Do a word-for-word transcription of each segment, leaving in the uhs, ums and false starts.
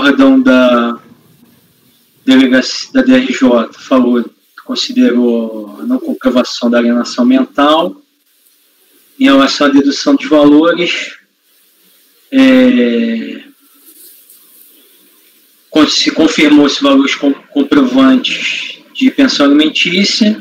acórdão da delegacia da D R J falou, considerou a não comprovação da alienação mental. Em relação à dedução dos valores, é, se confirmou os valores comprovantes de pensão alimentícia,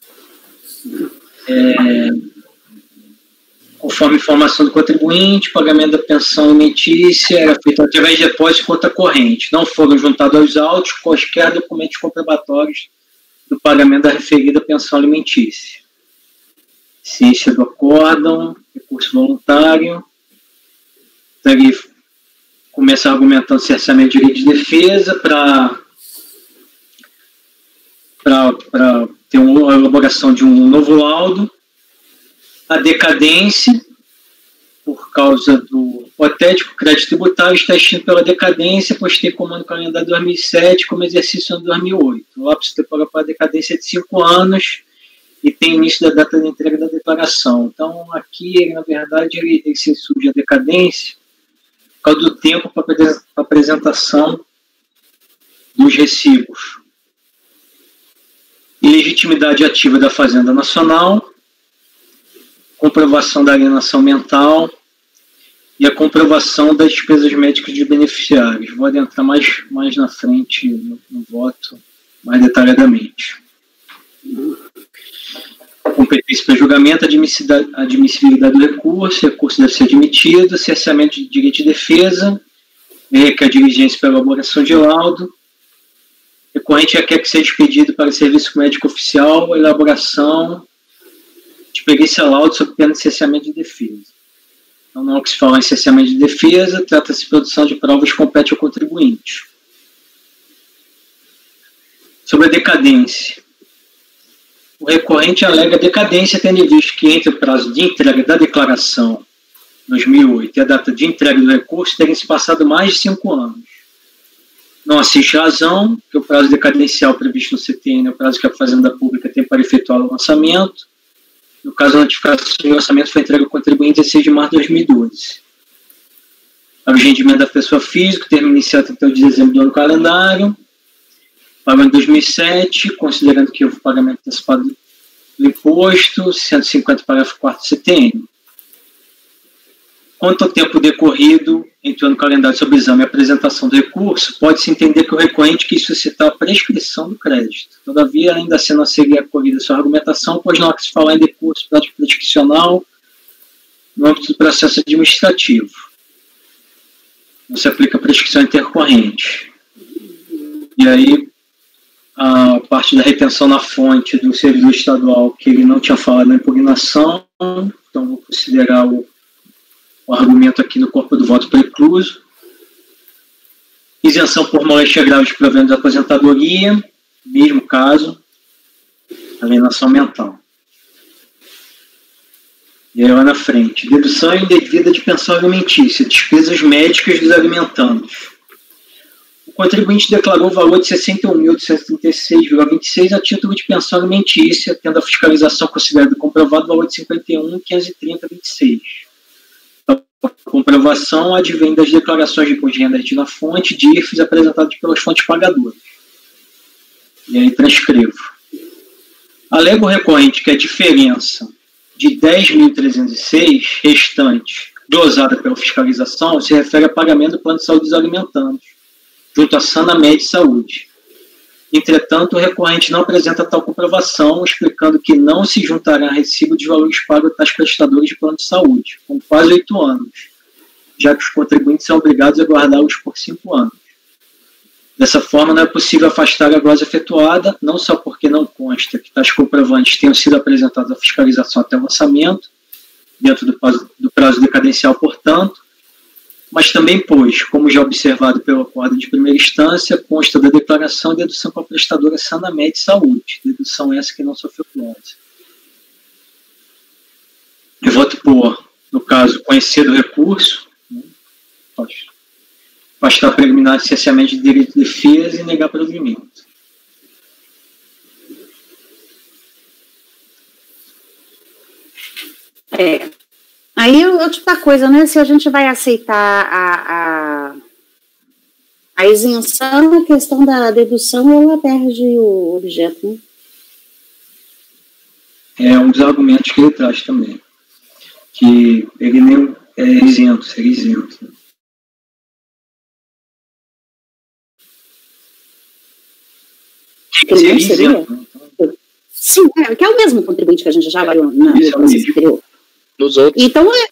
é, conforme informação do contribuinte, pagamento da pensão alimentícia era feito através de depósito de conta corrente. Não foram juntados aos autos quaisquer documentos comprobatórios do pagamento da referida pensão alimentícia. Ciência do acórdão, recurso voluntário. Daí começa argumentando cerceamento de direito de defesa para para ter uma elaboração de um novo laudo. A decadência, por causa do hipotético crédito tributário, está extinto pela decadência, pois tem comando calendário dois mil e sete como exercício ano dois mil e oito. O lapso temporal para a decadência é de cinco anos e tem início da data de entrega da declaração. Então, aqui, ele, na verdade, ele, ele se surge a decadência por causa do tempo para a apresentação dos recibos. Ilegitimidade ativa da Fazenda Nacional, comprovação da alienação mental e a comprovação das despesas médicas de beneficiários. Vou adentrar mais, mais na frente no, no voto, mais detalhadamente. Competência para julgamento, admissibilidade do recurso, recurso deve ser admitido, cerceamento de direito de defesa, requer diligência para elaboração de laudo, recorrente requer que seja expedido para serviço médico oficial, elaboração de perícia laudo sob pena de cerceamento de defesa. Então, não há o que se falar em cerceamento de defesa, trata-se de produção de provas que compete ao contribuinte. Sobre a decadência. O recorrente alega decadência, tendo em vista que entre o prazo de entrega da declaração dois mil e oito e a data de entrega do recurso terem se passado mais de cinco anos. Não assiste razão, que o prazo decadencial previsto no C T N é o prazo que a Fazenda Pública tem para efetuar o lançamento. No caso, a notificação de lançamento foi entregue ao contribuinte em dezesseis de março de dois mil e doze. O rendimento da pessoa física termina iniciado até o de dezembro do ano calendário. Pagamento de dois mil e sete, considerando que houve pagamento antecipado do imposto, cento e cinquenta, parágrafo quarto do C T N. Quanto ao tempo decorrido entre o ano calendário sob exame e a apresentação do recurso, pode-se entender que o recorrente quis suscitar a prescrição do crédito. Todavia, ainda assim não seria acolhida sua argumentação, pois não há que se falar em decurso prescricional no âmbito do processo administrativo. Não se aplica a prescrição intercorrente. E aí, a parte da retenção na fonte do servidor estadual, que ele não tinha falado na impugnação, então vou considerar o, o argumento aqui no corpo do voto precluso. Isenção por moléstia grave de provento da aposentadoria, mesmo caso, alienação mental. E aí lá na frente, dedução indevida de pensão alimentícia, despesas médicas dos alimentandos. O contribuinte declarou o valor de sessenta e um mil oitocentos e trinta e seis vírgula vinte e seis a título de pensão alimentícia, tendo a fiscalização considerada comprovado o valor de cinquenta e um mil quinhentos e trinta vírgula vinte e seis. A comprovação advém das declarações de imposto de renda retido na fonte de I R Fs apresentadas pelas fontes pagadoras. E aí transcrevo. Alega o recorrente que a diferença de dez mil trezentos e seis restante, glosada pela fiscalização, se refere a pagamento do plano de saúde dos alimentandos, junto à Sanamed Saúde. Entretanto, o recorrente não apresenta tal comprovação, explicando que não se juntará a recibo de valores pagos a tais prestadores de plano de saúde, com quase oito anos, já que os contribuintes são obrigados a guardá-los por cinco anos. Dessa forma, não é possível afastar a glosa efetuada, não só porque não consta que tais comprovantes tenham sido apresentados à fiscalização até o lançamento, dentro do prazo, do prazo decadencial, portanto, mas também pois, como já observado pelo acordo de primeira instância, consta da declaração e dedução para a prestadora Sanamed Saúde, dedução essa que não sofreu glosa. Eu voto por, no caso, conhecer do recurso, né, afastar preliminar de cerceamento de direito de defesa e negar provimento. É. Aí, outra coisa, né? Se a gente vai aceitar a, a, a a isenção, a questão da dedução, ela perde o objeto, né? É um dos argumentos que ele traz também. Que ele nem é isento, seria isento. Que seria isento. Sim, é, que é o mesmo contribuinte que a gente já avaliou na no anterior. Nos outros. Então, é,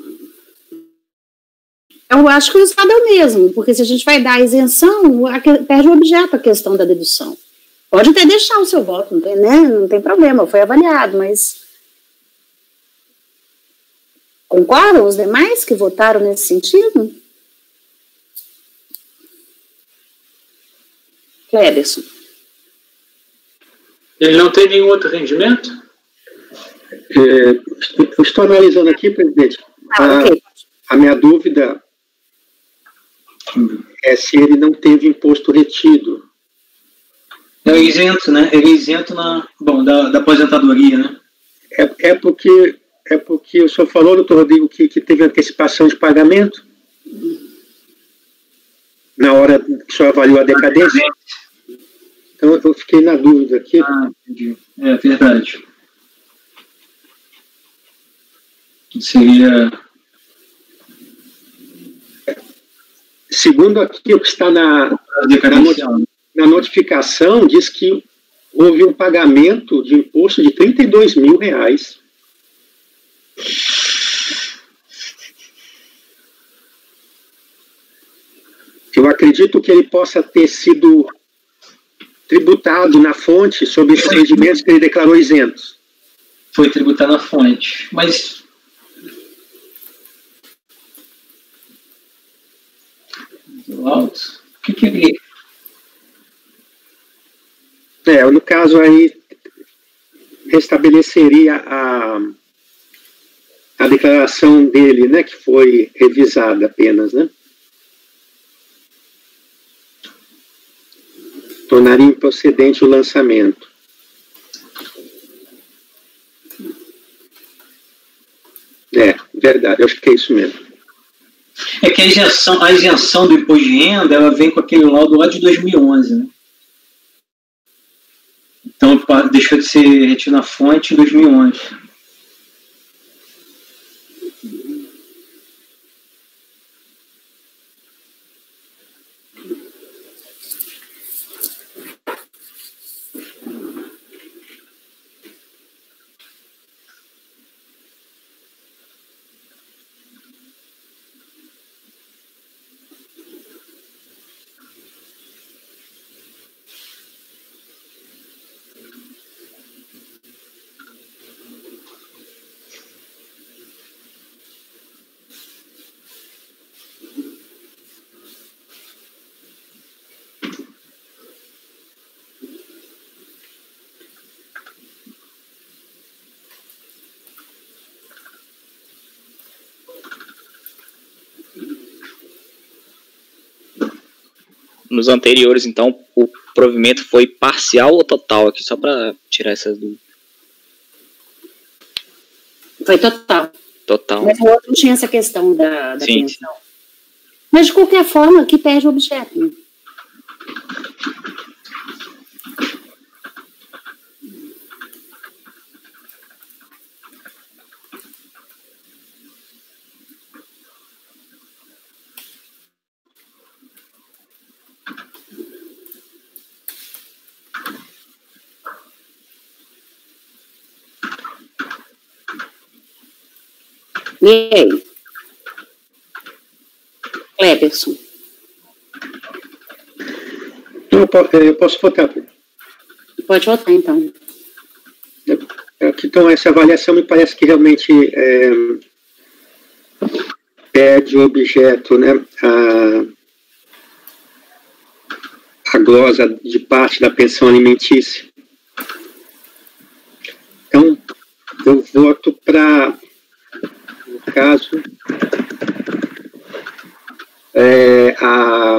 eu acho que o resultado é o mesmo, porque se a gente vai dar a isenção, a, perde o objeto a questão da dedução. Pode até deixar o seu voto, não tem, né? Não tem problema, foi avaliado, mas concordam os demais que votaram nesse sentido? Cléberson. Ele não tem nenhum outro rendimento? É, eu estou analisando aqui, presidente. Ah, a, okay. a minha dúvida é se ele não teve imposto retido. É isento, né? Ele é isento na, bom, da, da aposentadoria, né? É, é, porque, é porque o senhor falou, doutor Rodrigo, que, que teve antecipação de pagamento na hora que o senhor avaliou a decadência. Então eu fiquei na dúvida aqui. Ah, entendi. É verdade. Seria... Segundo aqui o que está na, na, not, na notificação, diz que houve um pagamento de imposto de trinta e dois mil reais. Eu acredito que ele possa ter sido tributado na fonte sobre esses rendimentos que ele declarou isentos. Foi tributado na fonte, mas... Alto. O que que ele... É, no caso aí, restabeleceria a, a declaração dele, né, que foi revisada apenas, né? Tornaria improcedente o lançamento. É, verdade, acho que é isso mesmo. É que a isenção, a isenção do imposto de renda, ela vem com aquele laudo lá de dois mil e onze, né? Então, deixou de ser retido na fonte em dois mil e onze. Nos anteriores, então, o provimento foi parcial ou total? Aqui, só para tirar essas dúvidas. Foi total. Total. Mas o outro não tinha essa questão da, da sim, pensão. Sim. Mas, de qualquer forma, aqui perde o objeto. Né? E aí? Cléberson. Eu, eu posso votar. Pode votar, então. Então, essa avaliação me parece que realmente é, perde o objeto, né, a, a glosa de parte da pensão alimentícia. Então, eu voto para... No caso, é, a,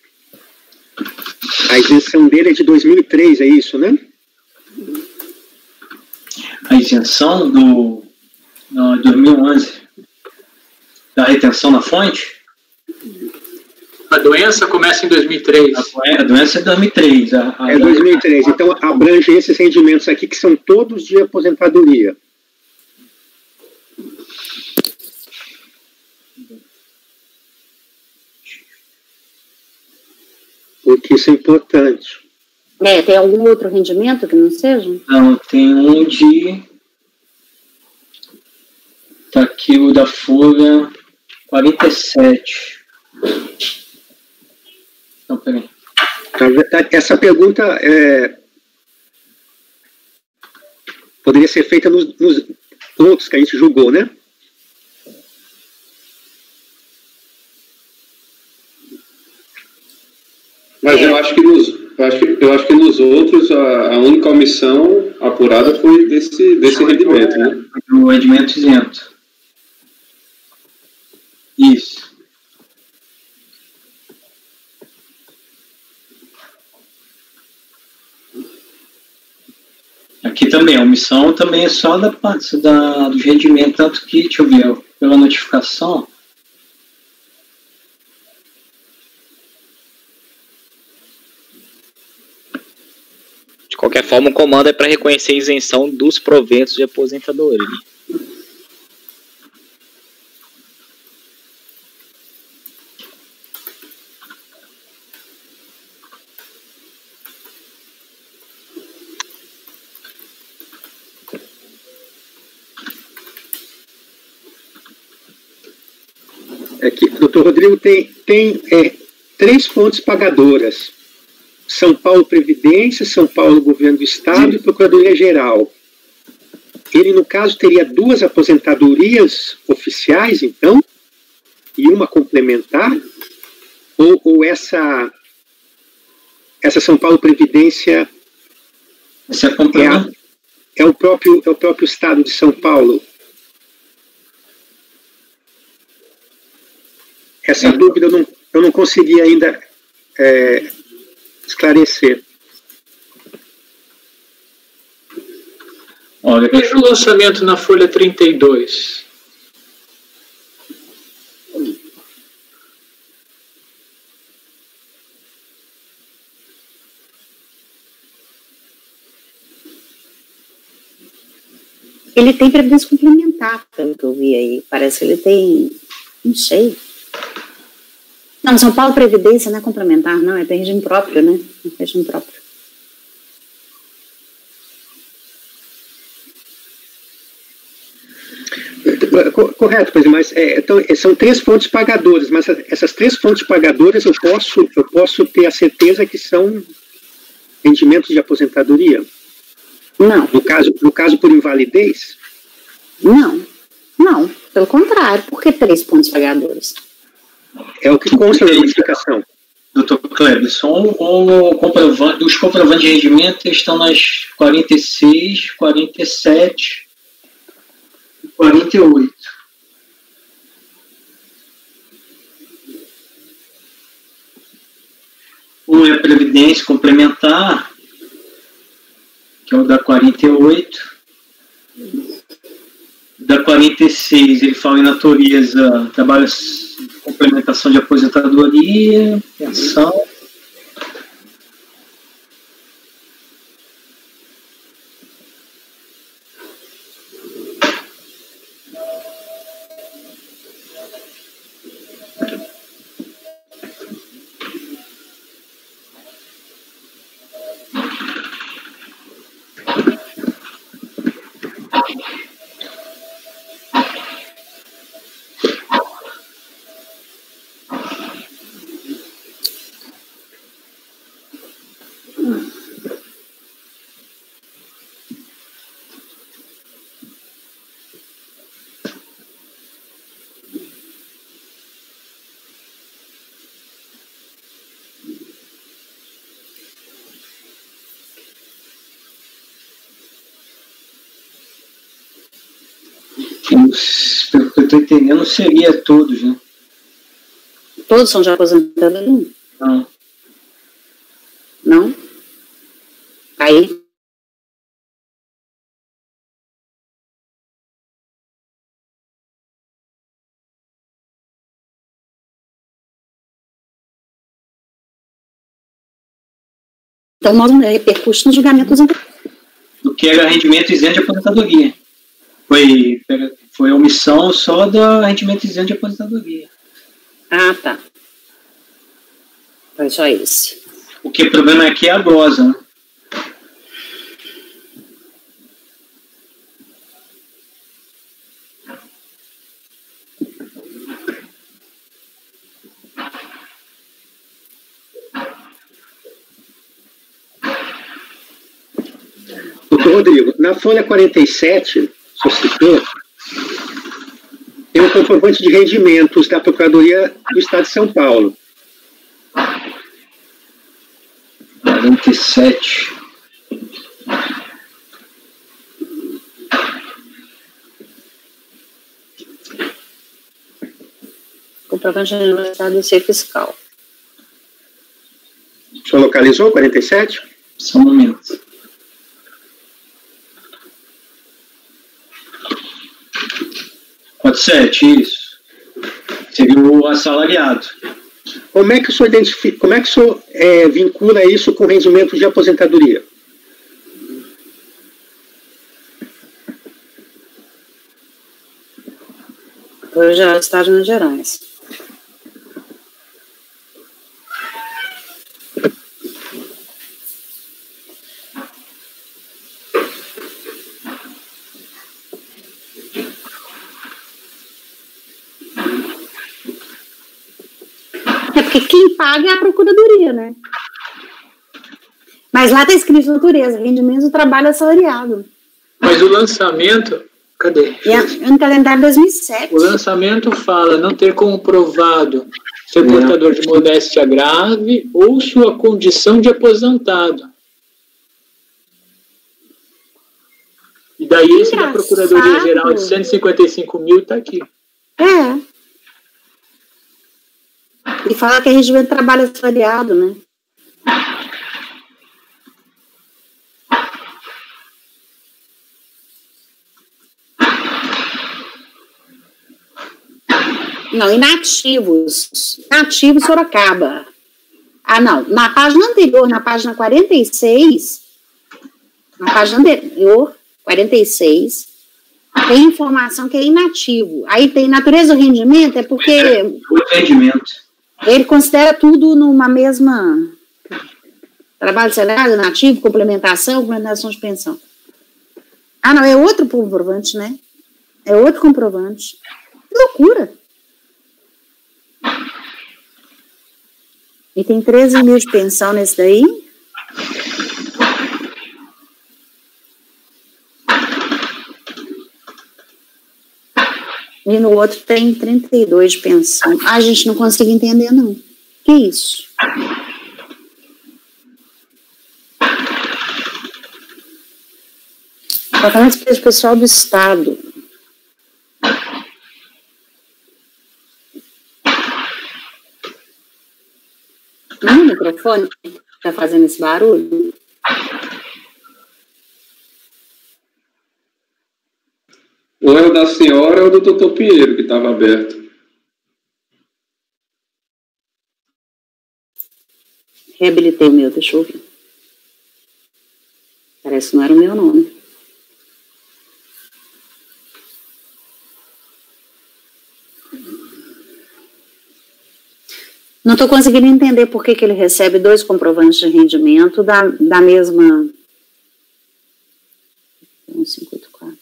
a isenção dele é de dois mil e três, é isso, né? A isenção do no, dois mil e onze da retenção na fonte? A doença começa em dois mil e três. A doença é dois mil e três. A, a É dois mil e três. Então, abrange esses rendimentos aqui, que são todos de aposentadoria. Porque isso é importante. É, tem algum outro rendimento que não seja? Não, tem um de... Tá aqui o da Folha quarenta e sete. Não, peraí. Essa pergunta é, poderia ser feita nos, nos outros que a gente julgou, né? Mas eu acho que nos, eu acho que, eu acho que nos outros a, a única omissão apurada foi desse, desse rendimento, né? O rendimento isento. Isso. Aqui também, a omissão também é só da parte da, do rendimento, tanto que, deixa eu ver, pela notificação... De qualquer forma, o comando é para reconhecer a isenção dos proventos de aposentadoria. É que o doutor Rodrigo tem, tem é, três fontes pagadoras. São Paulo Previdência, São Paulo Governo do Estado e Procuradoria-Geral. Ele, no caso, teria duas aposentadorias oficiais, então, e uma complementar? Ou, ou essa, essa São Paulo Previdência Essa é, é, a, é, o próprio, é o próprio Estado de São Paulo? Essa é. dúvida eu não, eu não consegui ainda é, esclarecer. Olha, Veja o lançamento na folha trinta e dois. Ele tem previdência complementar, pelo que eu vi aí. Parece que ele tem... Não sei. Não, São Paulo Previdência não é complementar, não. É tem regime próprio, né? É regime próprio. Correto, pois, mas é, então, são três fontes pagadoras, mas essas três fontes pagadoras eu posso, eu posso ter a certeza que são rendimentos de aposentadoria? Não. No caso, no caso por invalidez? Não. Não. Pelo contrário. Por que três pontos pagadores? É o que consta na notificação. doutor Clebson, o, o comprovante, os comprovantes de rendimento estão nas quarenta e seis, quarenta e sete e quarenta e oito. Um é a Previdência Complementar, que é o da quarenta e oito. Da quarenta e seis, ele fala em natureza, trabalho complementação de aposentadoria, pensão. Pelo que eu estou entendendo, seria todos, né? Todos são de aposentadoria? Não. Não? Aí Então, nós repercute no julgamento dos anteriores. Do que era rendimento isento de aposentadoria. Foi, foi omissão só do rendimento isento de aposentadoria. Ah, tá. Foi só esse. O que o problema aqui é a glosa, né? Doutor Rodrigo, na folha quarenta e sete, só citou, tem o comprovante de rendimentos da Procuradoria do Estado de São Paulo. quarenta e sete. Comprovante de universidade do ser fiscal. O senhor localizou quarenta e sete? Só um momento. quarenta e sete, isso. Seria o assalariado. Como é que o senhor, identifica, como é que o senhor é, vincula isso com rendimento de aposentadoria? Hoje é o Estado de Minas Gerais. É porque quem paga é a Procuradoria, né? Mas lá está escrito natureza, rendimento do trabalho assalariado. Mas o lançamento... Cadê? E é no calendário de dois mil e sete. O lançamento fala não ter comprovado ser portador de modéstia grave ou sua condição de aposentado. E daí esse da Procuradoria Geral de cento e cinquenta e cinco mil está aqui. É. E fala que é rendimento de trabalho assalariado, né? Não, inativos. Inativos Sorocaba. Ah, não. Na página anterior, na página quarenta e seis, na página anterior, quarenta e seis, tem informação que é inativo. Aí tem natureza do rendimento, é porque O rendimento. ele considera tudo numa mesma... Trabalho assalariado, inativo, complementação, complementação de pensão. Ah, não, é outro comprovante, né? É outro comprovante. Que loucura! E tem treze mil de pensão nesse daí. E no outro tem trinta e dois de pensão. Ah, a gente não consegue entender, não. Que isso? Tratamento de pessoal do Estado. Não, o microfone está fazendo esse barulho? Ou é o da senhora ou do doutor Pinheiro que estava aberto. Reabilitei o meu, deixa eu ver. Parece que não era o meu nome. Não estou conseguindo entender por que, que ele recebe dois comprovantes de rendimento da, da mesma... um cinco oito quatro.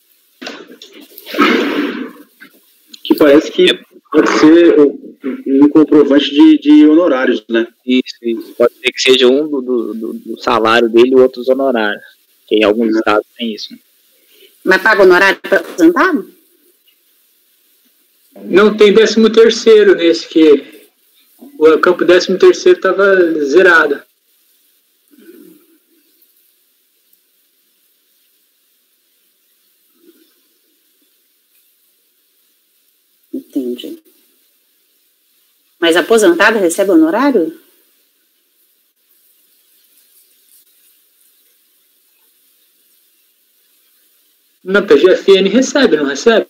Que parece que pode ser um comprovante de, de honorários, né? Isso, isso. Pode ser que seja um do, do, do salário dele e o outro dos honorários. Que em alguns estados tem isso. Mas paga honorário para aposentado? Não, tem décimo terceiro nesse que... O campo décimo terceiro estava zerado. Entendi. Mas aposentado recebe honorário? Na P G F N recebe, não recebe?